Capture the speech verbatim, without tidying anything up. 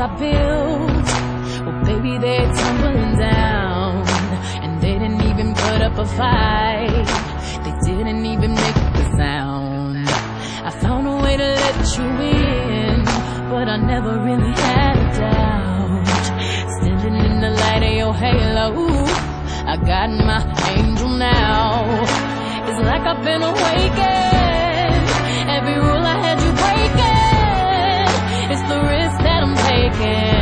I built, well baby they're tumbling down. And they didn't even put up a fight, they didn't even make a sound. I found a way to let you in, but I never really had a doubt. Standing in the light of your halo, I got my angel now. It's like I've been awakened. Every rule I had you breaking, it's the risk that I'm taking.